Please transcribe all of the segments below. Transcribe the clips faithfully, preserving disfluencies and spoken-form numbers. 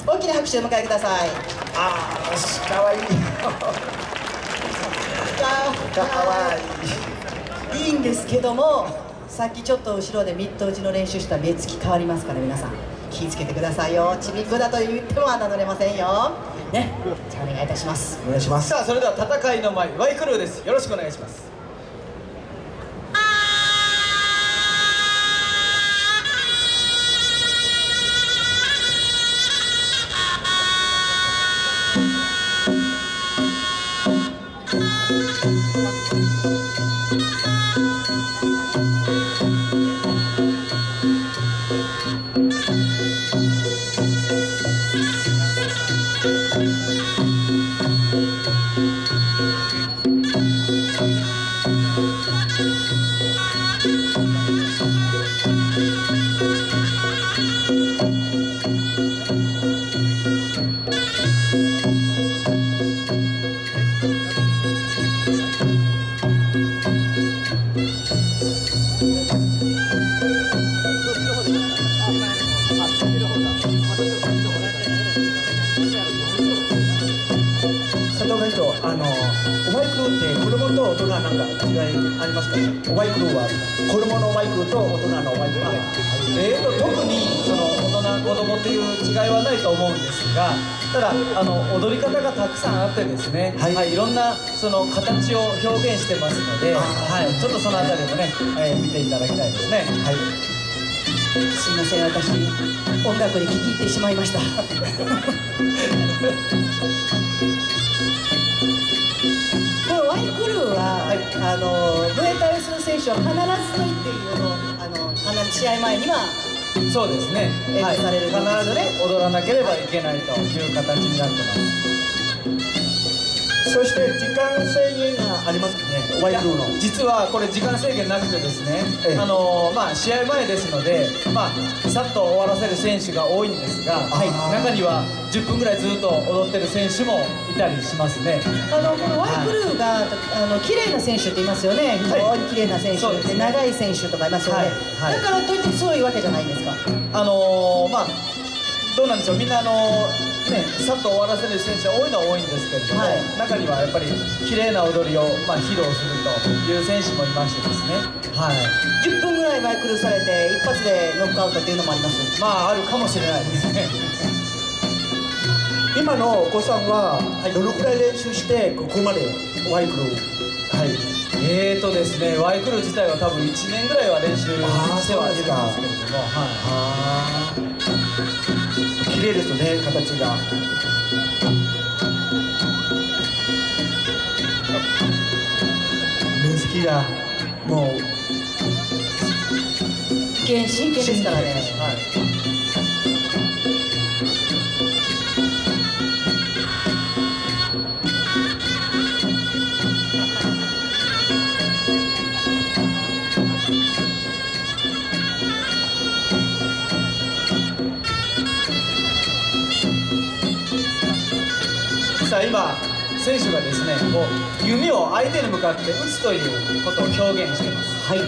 大きな拍手をお迎えください。 ああ、かわいい。かわいい。 いいんですけども、さっきちょっと後ろでミット打ちの練習した目つき変わりますから皆さん気をつけてくださいよ。ちびっこだと言っても侮れませんよね。じゃあお願いいたします。 お願いします。 さあそれでは戦いの前 Y クルーです。よろしくお願いします。 あのおワイクルーって子供と大人なんか違いありますかね。おワイクルーは子供のワイクルーと大人のワイクルー、 えーと特にその大人子供っていう違いはないと思うんですが、ただあの踊り方がたくさんあってですね、はい、はい、いろんなその形を表現してますので、はい、ちょっとそのあたりもね、えー、見ていただきたいですね。はい、 すいません、私音楽に聞き入ってしまいましたこのワイクルーは、はい、あのムエタイをする選手は必ずと言っていいほどあの必ず試合前にはそうですね、 演舞される、 はい、必ずね踊らなければいけないという形になってます。 そして時間制限がありますね、ワイクルーの。 実はこれ時間制限なくてですね、ええ、あのまあ試合前ですので、まあさっと終わらせる選手が多いんですが、はい、中にはじゅっぷんぐらいずっと踊ってる選手もいたりしますね。 あのこのワイクルーが、はい、あの綺麗な選手って言いますよね。非常に綺麗な選手で、はい、長い選手とかいますよね。はいはい、だからといってそういうわけじゃないんですか。 あのー、まあどうなんでしょう、みんなあのーね、さっと終わらせる選手は多いのは多いんですけれども、はい、中にはやっぱり綺麗な踊りを、まあ、披露するという選手もいましてですね、はい、 じゅっぷんぐらいワイクルーされて一発でノックアウトっていうのもあります。 まああるかもしれないですね今のお子さんはどのくらい練習してここまでワイクルー、はい、 えーとですね、ワイクルー自体は多分いちねんぐらいは練習してはいるんですけれども、はい、 綺麗ですよね、形が。目つきがもう真剣ですからね。はい、 さあ今選手がですねこう弓を相手に向かって打つということを表現しています。はい、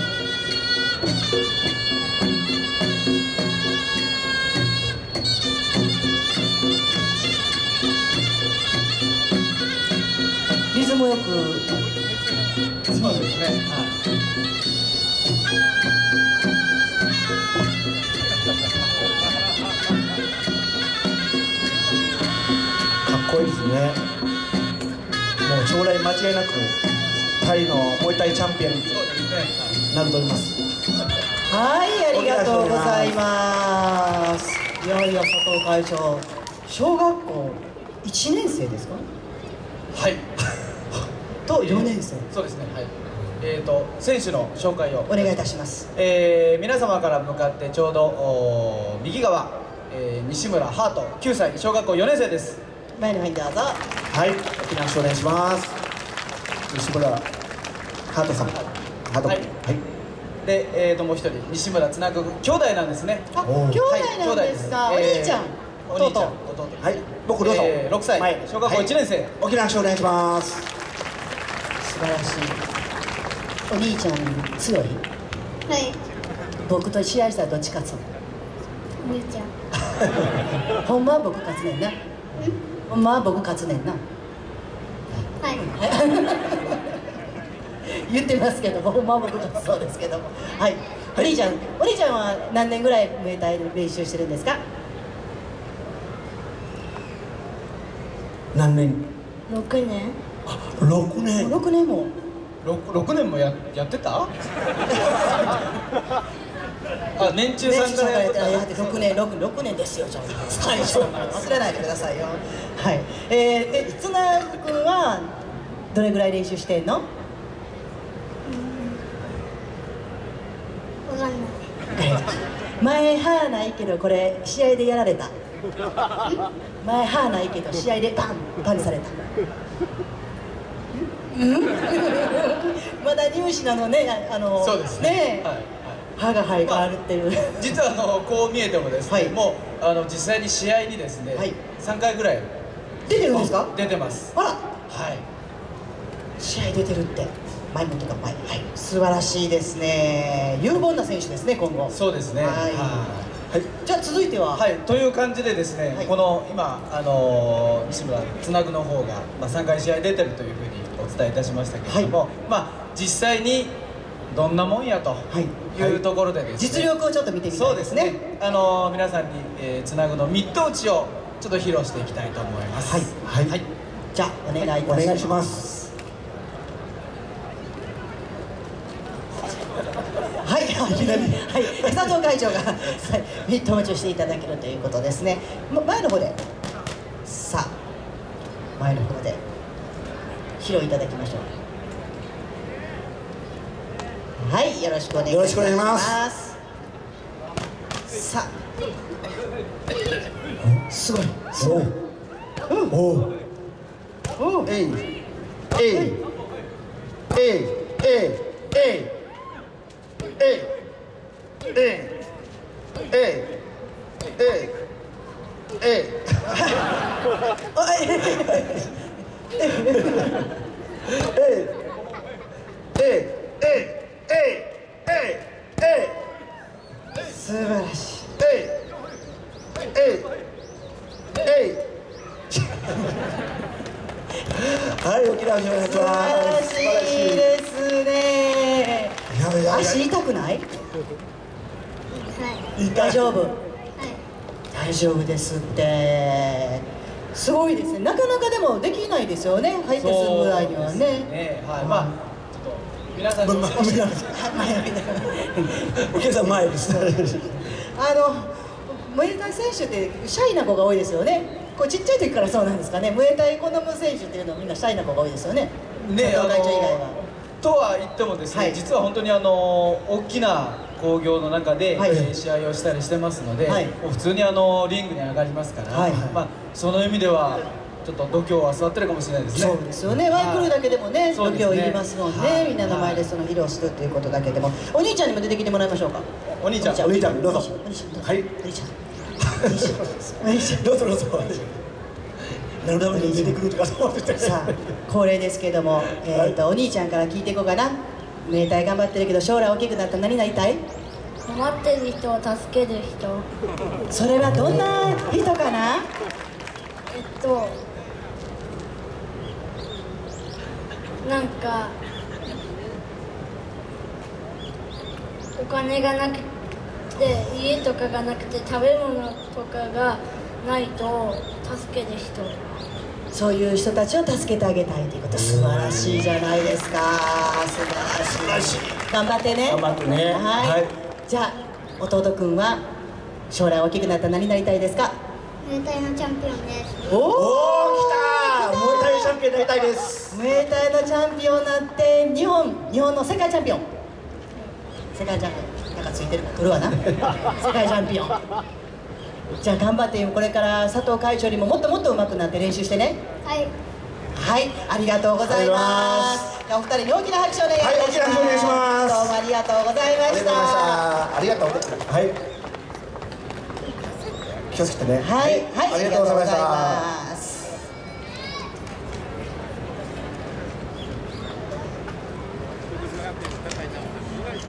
リズムよく。 そうですね、はい、 かっこいいですね。もう将来間違いなくタイのモエタイチャンピオンになると思います。 はい、ありがとうございます。いやいや、佐藤会長、小学校いちねん生ですか。 はいとよねん生。 そうですね、はい。えーと選手の紹介をお願いいたします。 えー、皆様から向かってちょうど右側、えー、西村ハートきゅうさい、小学校よねん生です。 前の方にどうぞ。 はい、大きな拍手お願いします。西村ハートさん、ハート、はい、はい、 で、えーともう一人西村つなぐ兄弟なんですね。 あ、兄弟なんですか。お兄ちゃん、 お兄ちゃん、弟。 はい、僕どうぞ。 えー、ろくさい、小学校いちねん生。 大きな拍手お願いします。 素晴らしい。お兄ちゃん強い。 はい。 僕と試合したらどっち勝つの。 お兄ちゃん。 ほんまは僕勝つねんな。ほんまは僕勝つねんな。 はい。 言ってますけども、ほんまは僕勝つそうですけども。はい。お兄ちゃん、お兄ちゃんは何年ぐらいムエタイで練習してるんですか？ 何年？ 六年。 あ、六年。 六年も。 ろくねんもややってた？あ、年中さんからやってた。 やって六年、六六年ですよ。ちょっと最初から忘れないでくださいよ。はい。えー、で、つなぐくんはどれぐらい練習してんの？ わかんない。 前歯ないけどこれ試合でやられた。前歯ないけど試合でパンパンにされた。まだ入試なのね、あのそうですね。 ね、 はいはい、 歯が生え変わるっていう、まあ、 実はあのこう見えてもですね、はい、もうあの実際に試合にですね、はい、さんかいぐらい出てるんですか？ 出てます。 あら、 はい、 試合出てるって前もとか前、はい、素晴らしいですね。有望な選手ですね、今後。 そうですね。はい、はいはい、じゃあ続いては、 はい、という感じでですね、はい、この今あの西村つなぐの方が、まあ、さんかい試合出てるというふうにお伝えいたしましたけれども、はい、まあ実際にどんなもんやというところでですね、 実力をちょっと見てみたいですね。 そうですね、あの皆さんに、えー、つなぐのミット打ちをちょっと披露していきたいと思います。 はい、はい、はい、じゃあお願いいたします。お願いします。はい、はい、佐藤会長が、はい、ミット打ちをしていただけるということですね。前の方で、さあ前の方で披露いただきましょう。はい、よろしくお願いします。よろしくお願いします。さあ、すごい、すごい。おお、おお、えい、えい、えい、えい、えい、えい、えい、えい、えい、えい、素晴らしい。はい、沖縄にお願いします。素晴らしいですね。足痛くない？大丈夫？大丈夫ですって。すごいですね。なかなかでもできないですよね。入ってすぐぐらいにはね。 はい、まあちょっと皆さんにお客さん前です。 あのムエタイ選手ってシャイな子が多いですよね。こうちっちゃい時からそうなんですかね。ムエタイ好む選手っていうのはみんなシャイな子が多いですよね。 ね、 佐藤会長以外は。 とは言ってもですね、はい、実は本当にあの大きな興行の中で、はい、試合をしたりしてますので、はい、もう普通にあのリングに上がりますから、はい、まあ、その意味ではちょっと度胸は座ってるかもしれないですね。 そうですよね。ワイクルだけでもね、度胸いりますもんね。みんなの前でその披露するということだけでも、お兄ちゃんにも出てきてもらいましょうか。 お兄ちゃん、 お兄ちゃんどうぞ。 お兄ちゃんどうぞ。 はい。 お兄ちゃん。お兄ちゃんどうぞどうぞ。何のために出てくるとかそうですね。 さあ恒例ですけども、えっとお兄ちゃんから聞いていこうかな。ムエタイ頑張ってるけど将来大きくなったら何になりたい？ 困ってる人を助ける人。 それはどんな人かな？ えっとなんかお金がなくて家とかがなくて食べ物とかがないと助ける人。 そういう人たちを助けてあげたいということ。素晴らしいじゃないですか。素晴らしい。頑張ってね。 頑張ってね。 はい、はい、じゃあ弟くんは将来大きくなったら何になりたいですか？ ムエタイのチャンピオンです。 おお、 来た。ムエタイチャンピオンになりたいです。 ムエタイのチャンピオンになって日本日本の世界チャンピオン。世界チャンピオンなんかついてる来るわな。世界チャンピオン。じゃあ頑張ってこれから佐藤会長よりももっともっと上手くなって練習してね。 はい。 はい、ありがとうございます。じゃあお二人に大きな拍手をお願いいたします。はい、大きな拍手お願いします。どうもありがとうございました。 ありがとうございました。ありがとう。はい。気をつけてね。 はい、はい、 ありがとうございました。